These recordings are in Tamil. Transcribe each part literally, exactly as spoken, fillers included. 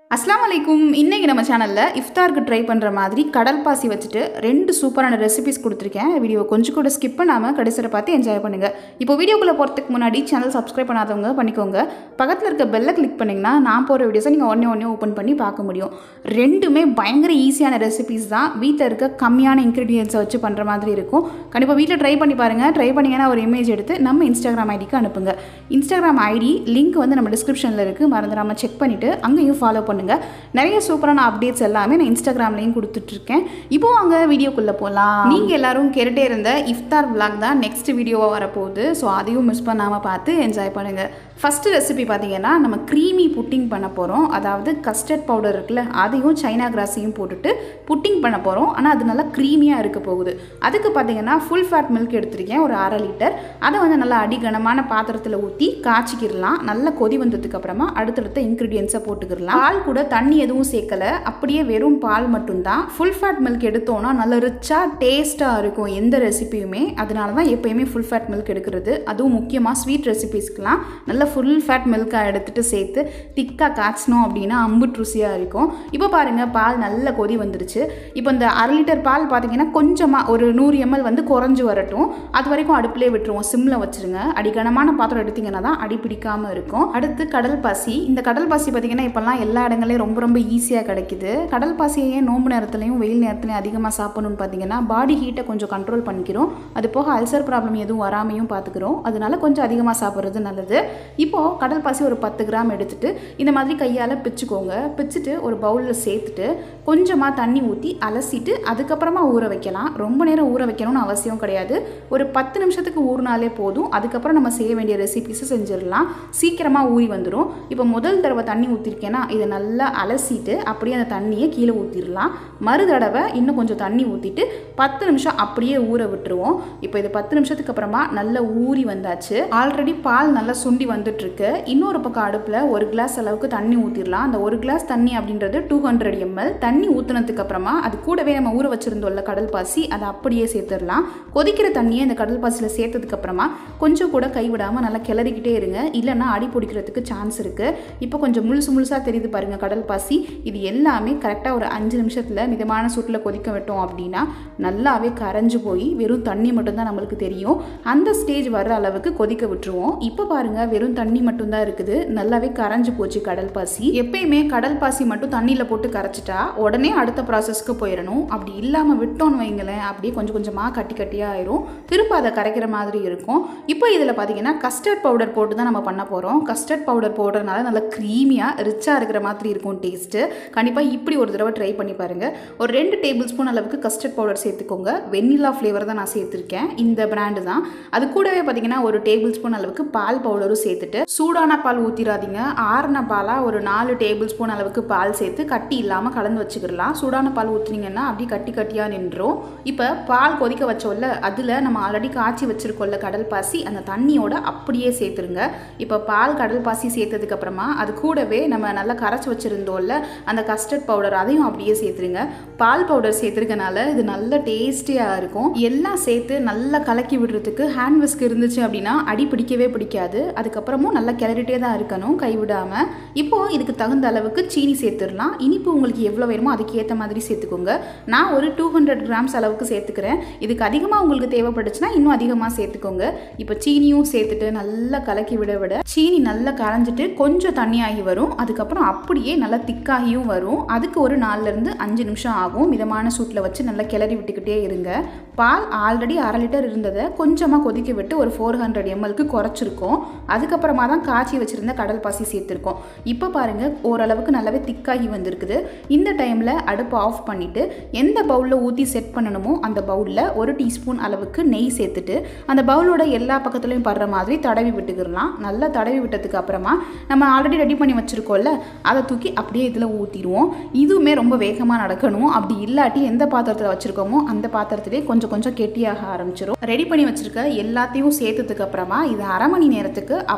அஸ்ஸலாமுஅலைக்கும். இன்னைக்கு நம்ம சேனல்ல இஃப்தாருக்கு ட்ரை பண்ற மாதிரி கடல் பாசி வச்சுட்டு ரெண்டு சூப்பரான ரெசிபிஸ் கொடுத்துருக்கேன். வீடியோ கொஞ்சம் கூட ஸ்கிப் பண்ணாம கடைசில பார்த்து என்ஜாய் பண்ணுங்க. இப்போ வீடியோக்குள்ள போறதுக்கு முன்னாடி சேனல் சப்ஸ்கிரைப் பண்ணாதவங்க பண்ணிக்கோங்க. பக்கத்துல இருக்க பெல்லை கிளிக் பண்ணீங்கன்னா நான் போற வீடியோஸை நீங்க உடனே உடனே ஓபன் பண்ணி பார்க்க முடியும். ரெண்டுமே பயங்கர ஈஸியான ரெசிபிஸ் தான். வீட்டில் இருக்க கம்மியான இன்கிரீடியன்ஸை வச்சு பண்ற மாதிரி இருக்கும். கண்டிப்பா வீட்டில் ட்ரை பண்ணி பாருங்க. ட்ரை பண்ணீங்கன்னா ஒரு இமேஜ் எடுத்து நம்ம இன்ஸ்டாகிராம் ஐடிக்கு அனுப்புங்க. இன்ஸ்டாகிராம் ஐடி லிங்க் வந்து நம்ம டிஸ்கிரிப்ஷன்ல இருக்கு. மறந்துடாம செக் பண்ணிட்டு அங்கேயும் ஃபாலோ பண்ணுங்க. நிறைய சூப்பரான அப்டேட்ஸ் எல்லாமே நான் இன்ஸ்டாகிராம்லையும் கொடுத்துட்ருக்கேன். இப்போ அங்கே வீடியோக்குள்ளே போகலாம். நீங்கள் எல்லாரும் கேட்டுட்டே இருந்த இஃப்தார் விளாக் தான் நெக்ஸ்ட் வீடியோவாக வரப்போகுது. ஸோ அதையும் மிஸ் பண்ணாமல் பார்த்து என்ஜாய் பண்ணுங்கள். ஃபஸ்ட்டு ரெசிபி பார்த்தீங்கன்னா நம்ம க்ரீமி புட்டிங் பண்ண போகிறோம். அதாவது கஸ்டர்ட் பவுடர் இருக்குல்ல, அதையும் சைனா கிராஸையும் போட்டுட்டு புட்டிங் பண்ண போகிறோம். ஆனால் அது நல்லா க்ரீமியாக இருக்க போகுது. அதுக்கு பார்த்தீங்கன்னா ஃபுல் ஃபேட் மில்க் எடுத்திருக்கேன், ஒரு அரை லிட்டர். அதை வந்து நல்லா அடிகனமான பாத்திரத்தில் ஊற்றி காய்ச்சிக்கிடலாம். நல்லா கொதி வந்ததுக்கு அப்புறமா அடுத்தடுத்த இன்க்ரீடியன்ஸை போட்டுக்கிடலாம். பால் கூட தண்ணி எதுவும் சேர்க்கலை, அப்படியே வெறும் பால் மட்டும்தான். ஃபுல் ஃபேட் மில்க் எடுத்தோன்னா நல்ல ரிச்சாக டேஸ்ட்டாக இருக்கும் எந்த ரெசிபியுமே. அதனால தான் எப்போயுமே ஃபுல் ஃபேட் மில்க் எடுக்கிறது. அதுவும் முக்கியமாக ஸ்வீட் ரெசிபிஸ்க்கெலாம் நல்ல ஃபுல் ஃபேட் மில்காக எடுத்துகிட்டு சேர்த்து திக்காக காய்ச்சணும் அப்படின்னா அம்புட்டு ருசியாக இருக்கும். இப்போ பாருங்கள், பால் நல்ல கொதி வந்துருச்சு. இப்போ இந்த அரை லிட்டர் பால் பார்த்தீங்கன்னா கொஞ்சமாக ஒரு நூறு எம்எல் வந்து குறைஞ்சி வரட்டும். அது வரைக்கும் அடுப்பிலே விட்டுருவோம், சிம்மில் வச்சுருங்க. அடிகனமான பாத்திரம் எடுத்திங்கன்னா தான் அடி பிடிக்காமல் இருக்கும். அடுத்து கடல் பாசி. இந்த கடல் பாசி பார்த்தீங்கன்னா இப்போல்லாம் எல்லா இடங்களையும் ரொம்ப ரொம்ப ஈஸியாக கிடைக்குது. கடல் பாசியை நோம்பு நேரத்துலையும் வெயில் நேரத்துலையும் அதிகமாக சாப்பிடணும்னு பார்த்தீங்கன்னா பாடி ஹீட்டை கொஞ்சம் கண்ட்ரோல் பண்ணிக்கிறோம். அது போக அல்சர் ப்ராப்ளம் எதுவும் வராமையும் பார்த்துக்கிறோம். அதனால கொஞ்சம் அதிகமாக சாப்பிட்றது நல்லது. இப்போது கடல் பாசி ஒரு பத்து கிராம் எடுத்துகிட்டு இந்த மாதிரி கையால் பிச்சுக்கோங்க. பிச்சுட்டு ஒரு பவுலில் சேர்த்துட்டு கொஞ்சமாக தண்ணி ஊற்றி அலசிட்டு அதுக்கப்புறமா ஊற வைக்கலாம். ரொம்ப நேரம் ஊற வைக்கணும்னு அவசியம் கிடையாது. ஒரு பத்து நிமிஷத்துக்கு ஊறினாலே போதும். அதுக்கப்புறம் நம்ம செய்ய வேண்டிய ரெசிபிஸை செஞ்சிடலாம். சீக்கிரமாக ஊறி வந்துடும். இப்போ முதல் தடவை தண்ணி ஊற்றிருக்கேன்னா இதை நல்லா அலசிட்டு அப்படியே அந்த தண்ணியை கீழே ஊற்றிடலாம். மறு தடவை இன்னும் கொஞ்சம் தண்ணி ஊற்றிட்டு பத்து நிமிஷம் அப்படியே ஊற விட்டுருவோம். இப்போ இது பத்து நிமிஷத்துக்கு அப்புறமா நல்லா ஊறி வந்தாச்சு. ஆல்ரெடி பால் நல்லா சுண்டி வந்துட்டுருக்கு. இன்னொரு பக்கம் அடுப்பில் ஒரு கிளாஸ் அளவுக்கு தண்ணி ஊற்றிடலாம். அந்த ஒரு கிளாஸ் தண்ணி அப்படின்றது டூ ஹண்ட்ரட் எம்எல். தண்ணி ஊற்றினதுக்கு அப்புறமா அது கூடவே நம்ம ஊற வச்சுருந்தோம்ல கடல் பாசி, அதை அப்படியே சேர்த்துடலாம். கொதிக்கிற தண்ணியை இந்த கடல் பாசியில் சேர்த்ததுக்கு அப்புறமா கொஞ்சம் கூட கைவிடாமல் நல்லா கிளறிக்கிட்டே இருங்க, இல்லைன்னா அடி பிடிக்கிறதுக்கு சான்ஸ் இருக்குது. இப்போ கொஞ்சம் முழுசு முழுசாக தெரியுது பாருங்கள் கடல் பாசி. இது எல்லாமே கரெக்டாக ஒரு அஞ்சு நிமிஷத்தில் மிதமான சூட்டில் கொதிக்க விட்டோம் அப்படின்னா நல்லாவே கரைஞ்சு போய் வெறும் தண்ணி மட்டும்தான் நம்மளுக்கு தெரியும். அந்த ஸ்டேஜ் வர்ற அளவுக்கு கொதிக்க விட்டுருவோம். இப்போ பாருங்கள், வெறும் தண்ணி மட்டும்தான் இருக்குது. நல்லாவே கரைஞ்சு போச்சு கடல் பாசி. எப்பயுமே கடல் பாசி மட்டும் தண்ணியில் போட்டு கரைச்சிட்டா உடனே அடுத்த ப்ராசஸ்க்கு போயிடணும். அப்படி இல்லாமல் விட்டோன்னு வைங்களேன், அப்படியே கொஞ்சம் கொஞ்சமாக கட்டி கட்டியாக ஆயிரும். திரும்ப அதை கரைக்கிற மாதிரி இருக்கும். இப்போ இதில் பார்த்தீங்கன்னா கஸ்டர்ட் பவுடர் போட்டு தான் நம்ம பண்ண போகிறோம். கஸ்டர்ட் பவுடர் போடுறதுனால நல்லா க்ரீமியாக ரிச்சாக இருக்கிற மாதிரி இருக்கும் டேஸ்ட்டு. கண்டிப்பாக இப்படி ஒரு தடவை ட்ரை பண்ணி பாருங்கள். ஒரு ரெண்டு டேபிள் ஸ்பூன் அளவுக்கு கஸ்டர்ட் பவுடர் சேர்த்துக்கோங்க. வெண்ணிலா ஃப்ளேவர் தான் நான் சேர்த்துருக்கேன், இந்த பிராண்டு தான். அது கூடவே பார்த்தீங்கன்னா ஒரு டேபிள் ஸ்பூன் அளவுக்கு பால் பவுடரும் சேர்த்துட்டு சூடான பால் ஊற்றிடாதீங்க. ஆறுன பாலாக ஒரு நாலு டேபிள் ஸ்பூன் அளவுக்கு பால் சேர்த்து கட்டி இல்லாமல் கலந்து வச்சுக்கிடலாம். சூடான பால் ஊற்றினீங்கன்னா அப்படி கட்டி கட்டியாக நின்றும். இப்போ பால் கொதிக்க வச்சோல்ல, அதில் நம்ம ஆல்ரெடி காய்ச்சி வச்சுருக்கோம்ல கடல் பாசி, அந்த தண்ணியோட அப்படியே சேர்த்துருங்க. இப்போ பால் கடல் பாசி சேர்த்ததுக்கு அப்புறமா அது கூடவே நம்ம நல்லா கரைச்சி வச்சுருந்தோம்ல அந்த கஸ்டர்ட் பவுடர், அதையும் அப்படியே சேர்த்துருங்க. பால் பவுடர் சேர்த்துருக்கனால இது நல்ல டேஸ்டியாக இருக்கும். எல்லாம் சேர்த்து நல்லா கலக்கி விடுறதுக்கு ஹேண்ட் விஸ்க் இருந்துச்சு அப்படின்னா அடி பிடிக்கவே பிடிக்காது. அதுக்கப்புறமும் நல்லா கிளறிட்டே தான் இருக்கணும், கைவிடாமல். இப்போது இதுக்கு தகுந்த அளவுக்கு சீனி சேர்த்துடலாம். இனிப்பு உங்களுக்கு எவ்வளோ வேணுமோ அதுக்கு ஏற்ற மாதிரி சேர்த்துக்கோங்க. நான் ஒரு டூ ஹண்ட்ரட் கிராம்ஸ் அளவுக்கு சேர்த்துக்கிறேன். இதுக்கு அதிகமாக உங்களுக்கு தேவைப்பட்டுச்சுன்னா இன்னும் அதிகமாக சேர்த்துக்கோங்க. இப்போ சீனியும் சேர்த்துட்டு நல்லா கலக்கி விட விட சீனி நல்லா கரைஞ்சிட்டு கொஞ்சம் தண்ணியாகி வரும். அதுக்கப்புறம் அப்படியே நல்லா திக்காகியும் வரும். அதுக்கு ஒரு நாலுலேருந்து அஞ்சு நிமிஷம் ஆகும். மிதமான சூட்டில் வச்சு நல்லா கிளறி விட்டுக்கிட்டே இருங்க. பால் ஆல்ரெடி அரை லிட்டர் இருந்ததை கொஞ்சமாக கொதிக்க விட்டு ஒரு ஃபோர் ஹண்ட்ரட் எம்எல்க்கு குறைச்சிருக்கோம். அதுக்கப்புறமா தான் காய்ச்சி வச்சுருந்த கடல் பாசி சேர்த்துருக்கோம். இப்போ பாருங்கள், ஓரளவுக்கு நல்லாவே திக்காகி வந்திருக்குது. இந்த டைமில் அடுப்பை ஆஃப் பண்ணிவிட்டு எந்த பவுலில் ஊற்றி செட் பண்ணணுமோ அந்த பவுலில் ஒரு டீஸ்பூன் அளவுக்கு நெய் சேர்த்துட்டு அந்த பவுலோட எல்லா பக்கத்துலையும் படுற மாதிரி தடவி விட்டுக்கிடலாம். நல்லா தடவி விட்டதுக்கு அப்புறமா நம்ம ஆல்ரெடி ரெடி பண்ணி வச்சுருக்கோம்ல, அதை தூக்கி அப்படியே இதில் ஊற்றிடுவோம். இதுவுமே ரொம்ப வேகமாக நடக்கணும். அப்படி இல்லாட்டி எந்த பாத்திரத்தில் வச்சுருக்கோமோ அந்த பாத்திரத்திலே கொஞ்சம் கொஞ்சம் கெட்டியாக ஆரம்பிச்சிடும். ரெடி பண்ணி வச்சுருக்க எல்லாத்தையும் சேர்த்ததுக்கு அப்புறமா இது அரை மணி நேரத்துக்கு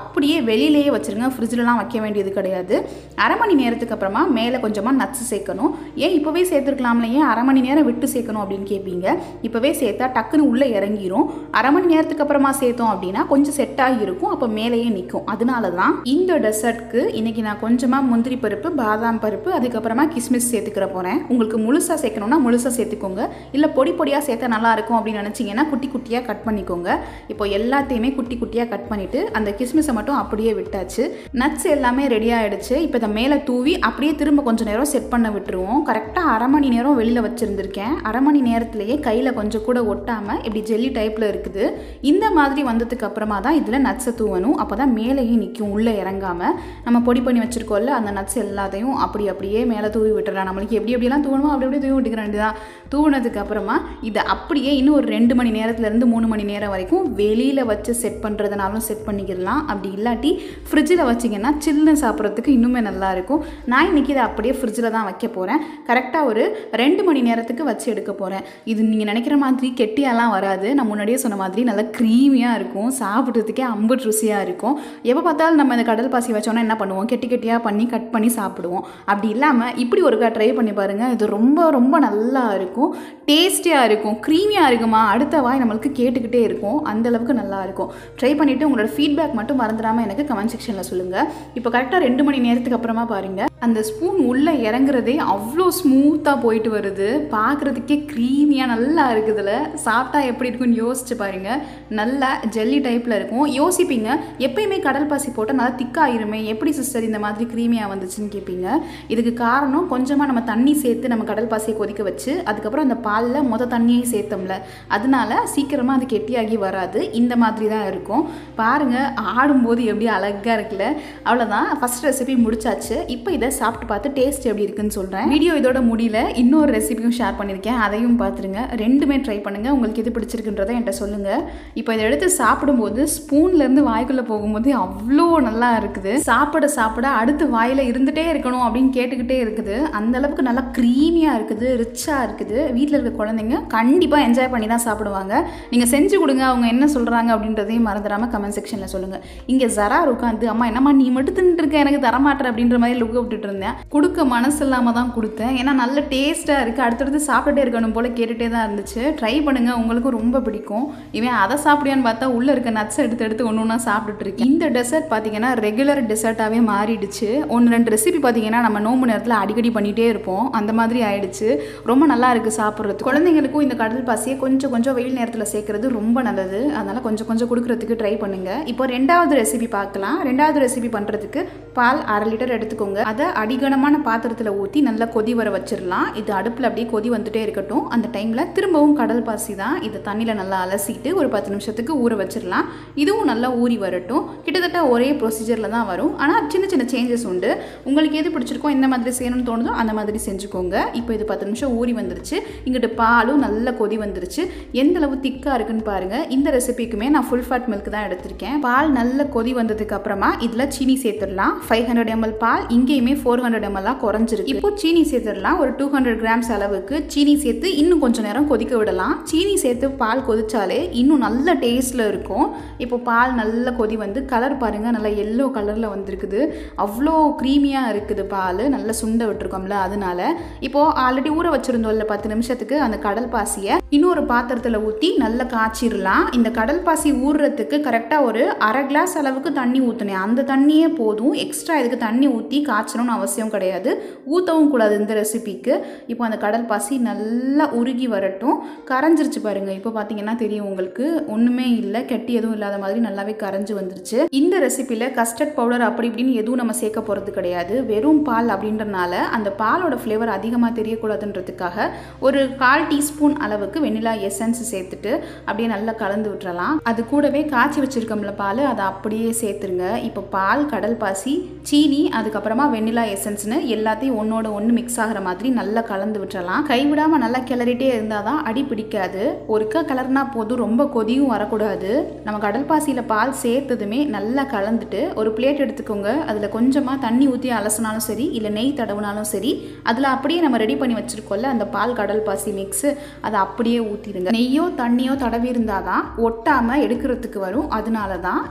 அப்படியே வெளியிலேயே வச்சுருங்க, ஃப்ரிட்ஜிலலாம் வைக்க வேண்டியது கிடையாது. அரை மணி நேரத்துக்கு அப்புறமா மேலே கொஞ்சமாக நட்ஸ் சேர்க்கணும். ஏன் இப்போவே சேர்த்துருக்கலாம்ல, ஏன் அரை மணி நேரம் விட்டு சேர்க்கணும் அப்படின்னு கேட்பீங்க. இப்போவே சேர்த்தா டக்குன்னு உள்ளே இறங்கிரும். அரை மணி நேரத்துக்கு அப்புறமா சேர்த்தோம் அப்படின்னா கொஞ்சம் செட் ஆகி இருக்கும், அப்போ மேலேயே நிற்கும். அதனால தான் இந்த டெசர்ட்க்கு இன்றைக்கி நான் கொஞ்சமாக முந்திரி பருப்பு, பாதாம் பருப்பு, அதுக்கப்புறமா கிஸ்மிஸ் சேர்த்துக்கிற போகிறேன். உங்களுக்கு முழுசாக சேர்க்கணுன்னா முழுசாக சேர்த்துக்கோங்க, இல்லை பொடி பொடியாக சேர்த்தா நல்லாயிருக்கும் அப்படின்னு நினச்சிங்கன்னா குட்டி குட்டியாக கட் பண்ணிக்கோங்க. இப்போ எல்லாத்தையுமே குட்டி குட்டியாக கட் பண்ணிவிட்டு அந்த கிஸ்மிஸை மட்டும் அப்படியே விட்டாச்சு. நட்ஸ் எல்லாமே ரெடி ஆகிடுச்சு. இப்போ இதை மேலே தூவி அப்படியே திரும்ப கொஞ்சம் நேரம் செட் பண்ண விட்டுருவோம். கரெக்டாக அரை மணி நேரம் வெளியில் வச்சுருந்துருக்கேன். அரை மணி நேரத்துலேயே கையில் கொஞ்சம் கூட ஒட்டாமல் இப்படி ஜெல்லி டைப்பில் இருக்குது. இந்த மாதிரி வந்ததுக்கு அப்புறமா தான் இதில் நட்ஸை தூவணும். அப்போ தான் மேலேயும் நிற்கும், உள்ளே இறங்காமல். நம்ம பொடி பண்ணி வச்சுருக்கோம்ல அந்த நட்ஸ் எல்லாத்தையும் அப்படி அப்படியே மேலே தூவி விட்டுறலாம். நம்மளுக்கு எப்படி எப்படிலாம் தூவணுமோ அப்படி அப்படியே தூவி விட்டுக்க வேண்டியதான். தூவினதுக்கு அப்புறமா இதை அப்படியே இன்னும் ஒரு ரெண்டு மணி நேரத்துலேருந்து மூணு மணி நேரம் வரைக்கும் வெளியில் வச்சு செட் பண்ணுறதுனாலும் செட் பண்ணிக்கிடலாம். அப்படி இல்லாட்டி ஃப்ரிட்ஜில் வச்சிங்கன்னா சில்லுன்னு சாப்பிட்றதுக்கு இன்னுமே நல்லாயிருக்கும். நான் இன்றைக்கி இதை அப்படியே ஃப்ரிட்ஜில் தான் வைக்க போகிறேன். கரெக்டாக ஒரு ரெண்டு மணி நேரத்துக்கு வச்சு எடுக்க போகிறேன். இது நீங்கள் நினைக்கிற மாதிரி கெட்டியாலாம் வராது. நான் முன்னாடியே சொன்ன மாதிரி நல்லா க்ரீமியாக இருக்கும், சாப்பிட்றதுக்கே அம்புட்டு ருசியாக இருக்கும். எப்போ பார்த்தாலும் நம்ம இந்த கடல் பாசி வச்சோன்னா என்ன பண்ணுவோம், கெட்டி கெட்டியாக பண்ணி கட் பண்ணி சாப்பிடுவோம். அப்படி இல்லாமல் இப்படி ஒருக்கா ட்ரை பண்ணி பாருங்கள். இது ரொம்ப ரொம்ப நல்லா இருக்கும், டேஸ்டியாக இருக்கும், க்ரீமியாக இருக்குமா அடுத்த வாய் நம்மளுக்கு கேட்டுக்கிட்டே இருக்கும். அந்தளவுக்கு நல்லா இருக்கும். ட்ரை பண்ணிவிட்டு உங்களோட ஃபீட்பேக் மட்டும் மறந்துடாமல் எனக்கு கமெண்ட் செக்ஷனில் சொல்லுங்கள். இப்போ கரெக்டாக ரெண்டு மணி நேரத்துக்கு அப்புறமா பாருங்கள், அந்த ஸ்பூன் உள்ளே இறங்குறதே அவ்வளோ ஸ்மூத்தாக போயிட்டு வருது. பார்க்குறதுக்கே க்ரீமியாக நல்லா இருக்குதுல. சாப்பிட்டா எப்படி இருக்குன்னு யோசிச்சு பாருங்கள். நல்லா ஜெல்லி டைப்பில் இருக்கும். யோசிப்பீங்க, எப்பயுமே கடல் பாசி போட்டால் நல்லா திக்காயிருமே, எப்படி சிஸ்டர் இந்த மாதிரி க்ரீமியாக வந்துச்சுன்னு கேட்பீங்க. இதுக்கு காரணம் கொஞ்சமாக நம்ம தண்ணி சேர்த்து நம்ம கடல் பாசியை கொதிக்க வச்சு அதுக்கப்புறம் அந்த பாலில் மொத தண்ணியை சேர்த்தோம்ல, அதனால சீக்கிரமாக அது கெட்டியாகி வராது. இந்த மாதிரி தான் இருக்கும். பாருங்கள், ஆடும்போது எப்படி அழகாக இருக்குல்ல. அவ்வளோதான், ஃபஸ்ட் ரெசிபி முடிச்சாச்சு. இப்போ இதை சாப்பிட்டு பார்த்து டேஸ்ட் எப்படி இருக்குன்னு சொல்கிறேன். வீடியோ இதோட முடியல, இன்னொரு ரெசிபியும் ஷேர் பண்ணியிருக்கேன், அதையும் பார்த்துருங்க. ரெண்டுமே ட்ரை பண்ணுங்கள், உங்களுக்கு எது பிடிச்சிருக்குன்றதை என்கிட்ட சொல்லுங்கள். இப்போ இதை எடுத்து சாப்பிடும்போது ஸ்பூன்லேருந்து வாய்க்குள்ளே போகும்போது அவ்வளோ நல்லா இருக்குது. சாப்பிட சாப்பிட அடுத்து வாயில் இருந்துகிட்டே இருக்கணும் அப்படின்னு கேட்டுக்கிட்டே இருக்குது. அந்தளவுக்கு நல்லா க்ரீமியாக இருக்குது, ரிச்சாக இருக்குது. வீட்டில் இருக்க குழந்தைங்க கண்டிப்பாக என்ஜாய் பண்ணி தான் சாப்பிடுவாங்க. நீங்கள் செஞ்சு கொடுங்க, அவங்க என்ன சொல்கிறாங்க அப்படின்றதையும் மறந்துடாமல் கமெண்ட் செக்ஷனில் சொல்லுங்கள். இங்கே ஜரா உட்காந்து அம்மா என்னம்மா நீ மட்டும் தின்னுட்டு இருக்க, எனக்கு தரமாட்டேன் அப்படின்ற மாதிரி லுக்க விட்டுட்டு இருந்தேன். கொடுக்க மனசு இல்லாமல் தான் கொடுத்தேன். ஏன்னா நல்ல டேஸ்ட்டாக இருக்குது, அடுத்தடுத்து சாப்பிட்டுட்டே இருக்கணும் போல் கேட்டுகிட்டே தான் இருந்துச்சு. ட்ரை பண்ணுங்கள், உங்களுக்கும் ரொம்ப பிடிக்கும். இவன் அதை சாப்பிடியான்னு பார்த்தா உள்ளே இருக்க நட்ஸ் எடுத்து எடுத்து ஒன்று ஒன்றா சாப்பிட்டுட்டு இருக்கேன். இந்த டெசர்ட் பார்த்தீங்கன்னா ரெகுலர் டெசர்ட்டாகவே மாறிடுச்சு. ஒன்று ரெண்டு ரெசிபி பார்த்தீங்கன்னா நம்ம நோம்பு நேரத்தில் அடிக்கடி பண்ணிகிட்டே இருப்போம், அந்த மாதிரி ஆயிடுச்சு. ரொம்ப நல்லா இருக்குது சாப்பிட்றது. குழந்தைங்களுக்கும் இந்த கடல் பாசியை கொஞ்சம் கொஞ்சம் வெயில் நேரத்தில் சேர்க்கறது ரொம்ப நல்லது. அதனால் கொஞ்சம் கொஞ்சம் கொடுக்குறதுக்கு ட்ரை பண்ணுங்கள். இப்போ ரெண்டாவது ரெசிபி பார்க்கலாம். ரெண்டாவது ரெசிபி பண்ணுறதுக்கு பால் அரை லிட்டர் எடுத்துக்கோங்க. அதை அடிகனமான பாத்திரத்தில் ஊற்றி நல்லா கொதி வர வச்சிடலாம். இது அடுப்பில் அப்படியே கொதி வந்துட்டே இருக்கட்டும். அந்த டைமில் திரும்பவும் கடல் பாசி தான், இதை தண்ணியில் நல்லா அலசிட்டு ஒரு பத்து நிமிஷத்துக்கு ஊற வச்சிடலாம். இதுவும் நல்லா ஊறி வரட்டும். கிட்டத்தட்ட ஒரே ப்ரொசீஜரில் தான் வரும், ஆனால் சின்ன சின்ன சேஞ்சஸ் உண்டு. உங்களுக்கு எது பிடிச்சிருக்கோ, எந்த மாதிரி செய்யணும்னு தோணுதோ அந்த மாதிரி செஞ்சுக்கோங்க. இப்போ இது பத்து நிமிஷம் ஊறி வந்துருச்சு. இங்கிட்டு பாலும் நல்லா கொதி வந்துருச்சு. எந்த அளவு திக்காக இருக்குன்னு பாருங்கள். இந்த ரெசிபிக்குமே நான் ஃபுல் ஃபேட் மில்க் தான் எடுத்திருக்கேன். பால் நல்ல கொதி வந்ததுக்கு அப்புறமா இதில் சீனி சேர்த்துடலாம். ஃபைவ் ஹண்ட்ரட் எம்எல் பால் இங்கேயுமே ஃபோர் ஹண்ட்ரட் எம்எல்லாக குறைஞ்சிருக்கு. இப்போ சீனி சேர்த்துடலாம். ஒரு டூ ஹண்ட்ரட் கிராம்ஸ் அளவுக்கு சீனி சேர்த்து இன்னும் கொஞ்சம் நேரம் கொதிக்க விடலாம். சீனி சேர்த்து பால் கொதிச்சாலே இன்னும் நல்ல டேஸ்ட்டில் இருக்கும். இப்போ பால் நல்லா கொதி வந்து கலர் பாருங்கள், நல்லா எல்லோ கலரில் வந்துருக்குது. அவ்வளோ க்ரீமியாக இருக்குது பால், நல்லா சுண்ட விட்டுருக்கோம்ல. அதனால இப்போது ஆல்ரெடி ஊற வச்சுருந்தோம்ல பத்து நிமிஷத்துக்கு, அந்த கடல் பாசியை இன்னொரு பாத்திரத்தில் ஊற்றி நல்லா காய்ச்சிடலாம். இந்த கடல் பாசி ஊறுறதுக்கு கரெக்டாக ஒரு அரை கிளாஸ் அளவுக்கு தண்ணி ஊற்றினேன். அந்த தண்ணியே போதும், எக்ஸ்ட்ரா இதுக்கு தண்ணி ஊற்றி காய்ச்சணும்னு அவசியம் கிடையாது, ஊற்றவும் கூடாது இந்த ரெசிபிக்கு. இப்போ அந்த கடல் பாசி நல்லா உருகி வரட்டும். கரைஞ்சிருச்சு பாருங்கள். இப்போ பார்த்தீங்கன்னா தெரியும் உங்களுக்கு, ஒன்றுமே இல்லை, கெட்டி எதுவும் இல்லாத மாதிரி நல்லாவே கரைஞ்சி வந்துருச்சு. இந்த ரெசிபியில் கஸ்டர்ட் பவுடர் அப்படி இப்படின்னு எதுவும் நம்ம சேர்க்க போகிறது கிடையாது. வெறும் பால் அப்படின்றனால அந்த பாலோட ஃப்ளேவர் அதிகமாக தெரியக்கூடாதுன்றதுக்காக ஒரு கால் டீஸ்பூன் அளவுக்கு வெனிலா எசன்ஸ் சேர்த்துட்டு அப்படியே நல்லா கலந்து விட்டுறலாம். அது கூடவே காய்ச்சி வச்சிருக்கோம்ல பால், அதை அப்படியே சேர்த்துருங்க. இப்போ பால், கடல் பாசி, சீனி, அதுக்கப்புறமா வெனிலா எசன்ஸ்னு எல்லாத்தையும் ஒன்னோட ஒன்று மிக்ஸ் ஆகிற மாதிரி நல்லா கலந்து விட்டுறலாம். கைவிடாமல் நல்லா கிளறிட்டே இருந்தால் தான் அடி பிடிக்காது. ஒருக்கா கலர்னா போதும், ரொம்ப கொதியும் வரக்கூடாது. நம்ம கடல் பாசியில் பால் சேர்த்ததுமே நல்லா கலந்துட்டு ஒரு பிளேட் எடுத்துக்கோங்க. அதில் கொஞ்சமாக தண்ணி ஊற்றி அலசினாலும் சரி, இல்லை நெய் தடவுனாலும் சரி, அதில் அப்படியே நம்ம ரெடி பண்ணி வச்சுருக்கோம்ல அந்த பால் கடல் பாசி மிக்ஸு, அதை அப்படியே ஊற்றிடுங்க. நெய்யோ தண்ணியோ தடவி இருந்தால் தான் ஒட்டாமல் எடுக்கிறதுக்கு வரும். அதனால தான் இப்போ இது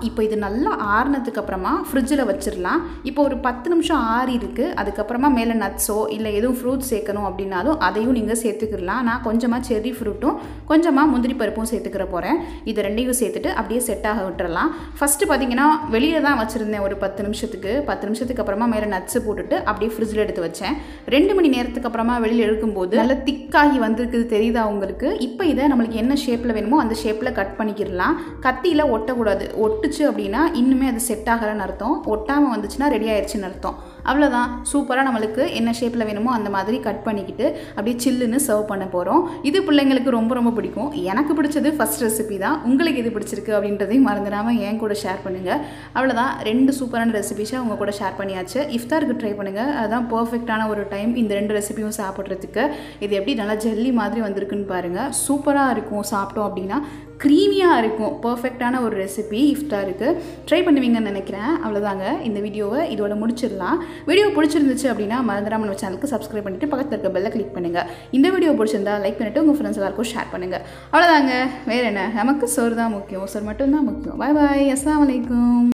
நல்லா ஆறுனதுக்கு அப்புறமா ஃப்ரிட்ஜில் வச்சிடலாம். இப்போ ஒரு பத்து நிமிஷம் ஆறி இருக்குது. அதுக்கப்புறமா மேலே நட்ஸோ இல்லை எதுவும் ஃப்ரூட்ஸ் சேர்க்கணும் அப்படின்னாலும் அதையும் நீங்கள் சேர்த்துக்கிடலாம். நான் கொஞ்சமாக செர்ரி ஃப்ரூட்டும் கொஞ்சமாக முந்திரி பருப்பும் சேர்த்துக்கிற போகிறேன். இது ரெண்டையும் சேர்த்துட்டு அப்படியே செட் ஆக விட்டுறலாம். ஃபஸ்ட்டு பார்த்தீங்கன்னா வெளியே தான் வச்சுருந்தேன் ஒரு பத்து நிமிஷத்துக்கு. பத்து நிமிஷத்துக்கு அப்புறமா மேலே நட்ஸு போட்டுட்டு அப்படியே ஃப்ரிட்ஜில் எடுத்து வச்சேன். ரெண்டு மணி நேரத்துக்கு அப்புறமா வெளியில் எடுக்கும்போது நல்லா திக்காகி வந்திருக்குது தெரியுதா உங்களுக்கு? இப்போ இதை நம்மளுக்கு என்ன ஷேப்பில் வேணுமோ அந்த ஷேப்பில் கட் பண்ணிக்கிடலாம். கத்தியில் ஒட்டக்கூடாது. ஒட்டுச்சு அப்படின்னா இன்னுமே அது செட் ஆகலைன்னு அர்த்தம். ஒட்டாமல் வந்துச்சுன்னா ரெடி ஆயிடுச்சுன்னு அர்த்தம். அவ்வளோதான். சூப்பராக நம்மளுக்கு என்ன ஷேப்பில் வேணுமோ அந்த மாதிரி கட் பண்ணிக்கிட்டு அப்படியே சில்லுன்னு சர்வ் பண்ண போகிறோம். இது பிள்ளைங்களுக்கு ரொம்ப ரொம்ப பிடிக்கும். எனக்கு பிடிச்சது ஃபஸ்ட் ரெசிபி தான். உங்களுக்கு எது பிடிச்சிருக்கு அப்படின்றதையும் மறந்துடாமல் என் கூட ஷேர் பண்ணுங்கள். அவ்வளோதான். ரெண்டு சூப்பரான ரெசிபிஸை உங்கள் கூட ஷேர் பண்ணியாச்சு. இஃப்தாருக்கு ட்ரை பண்ணுங்கள். அதுதான் பர்ஃபெக்டான ஒரு டைம் இந்த ரெண்டு ரெசிபியும் சாப்பிட்றதுக்கு. இது எப்படி நல்லா ஜெல்லி மாதிரி வந்திருக்குன்னு பாருங்கள். சூப்பராக இருக்கும். சாப்பிட்டோம் அப்படின்னா க்ரீமியாக இருக்கும். பர்ஃபெக்டான ஒரு ரெசிபி இஃப்தாருக்கு. ட்ரை பண்ணுவீங்கன்னு நினைக்கிறேன். அவ்வளோதாங்க. இந்த வீடியோவை இதோட முடிச்சிடலாம். வீடியோ பிடிச்சிருந்துச்சு அப்படின்னா மறந்துடாமல் நம்ம சேனலுக்கு சப்ஸ்கிரைப் பண்ணிவிட்டு பக்கத்தில் இருக்க பெல்லை கிளிக் பண்ணுங்கள். இந்த வீடியோ பிடிச்சிருந்தா லைக் பண்ணிவிட்டு உங்கள் ஃப்ரெண்ட்ஸ் எல்லாருக்கும் ஷேர் பண்ணுங்கள். அவ்வளோதாங்க. வேறு என்ன, நமக்கு சோறு தான் முக்கியம். சோறு மட்டும்தான் முக்கியம். பாய் பாய். அஸ்ஸலாமு அலைக்கும்.